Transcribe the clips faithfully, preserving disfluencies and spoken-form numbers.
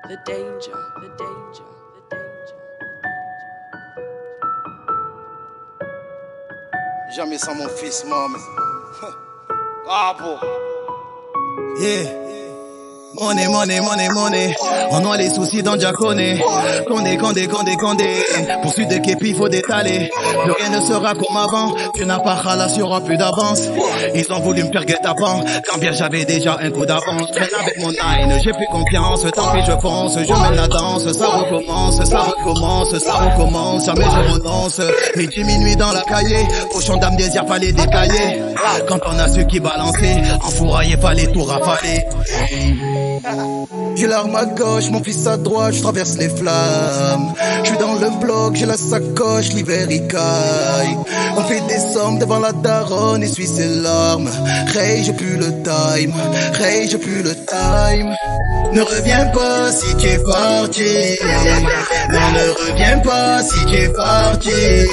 the danger, the danger, the danger. Jamais sans mon fils, maman. Bravo. Yeah. Money, money, money, money. On noie les soucis dans Diaconé. Condé, condé, condé, condé. Poursuite de képi, faut détaler. Plus rien ne sera comme avant. Tu n'as pas Khalas, y'aura plus d'avance. Ils ont voulu me faire guet-apens. Quand bien j'avais déjà un coup d'avance. Je traîne avec mon nine, j'ai plus confiance. Tant pis, je fonce, je mène la danse. Ça recommence, ça recommence, ça recommence. Jamais je renonce. Midi, minuit dans la cahier. Pochon d'âme désir, fallait décailler. Quand on a su qui balancer, enfourailler, fallait tout rafaler. J'ai l'arme à gauche, mon fils à droite, je traverse les flammes. Je suis dans le bloc, j'ai la sacoche, l'hiver il caille. On fait des sommes devant la daronne, essuie ses larmes. Hey, j'ai plus le time, hey, j'ai plus le time. Ne reviens pas si tu es parti. Non, ne reviens pas si tu es parti.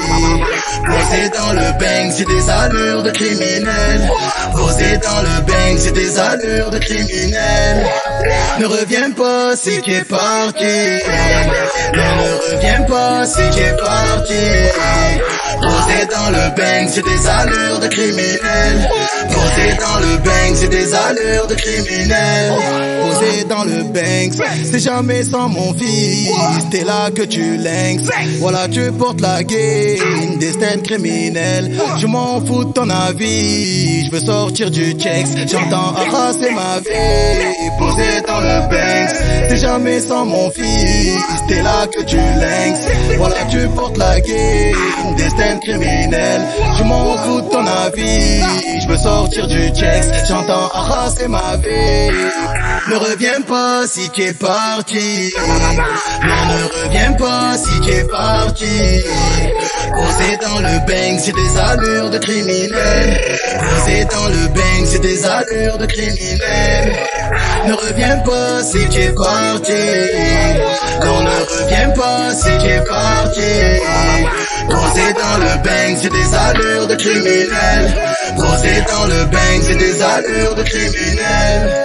Posé dans le bang, c'est des allures de criminel. Posé dans le bang, c'est des allures de criminel. Ne reviens pas si tu es parti. Non, ne reviens pas si tu es parti. Posé dans le bang, c'est des allures de criminel. Posé dans le bang, c'est des allures de criminel. Posé dans le bang, c'est jamais sans mon fils. T'es là que tu lynx. Voilà, tu portes la game. Destin criminel. Je m'en fous de ton avis. Je veux sortir du checks. J'entends arraser ma vie. Posé dans le bang, c'est jamais sans mon fils. T'es là que tu lynx. Voilà, tu portes la game. Destin criminel. Je m'en fous de ton avis. Je veux sortir du checks. J'entends arraser ma vie. Ne reviens pas si tu es parti. Non, ne reviens pas si tu es parti. Posé dans le bang, c'est des allures de criminel. Posé dans le bang, c'est des allures de criminel. Ne reviens pas si tu es parti. Non, ne reviens pas si tu es parti. Posé dans le bang, c'est des allures de criminel. Posé dans le bang, c'est des allures de criminel.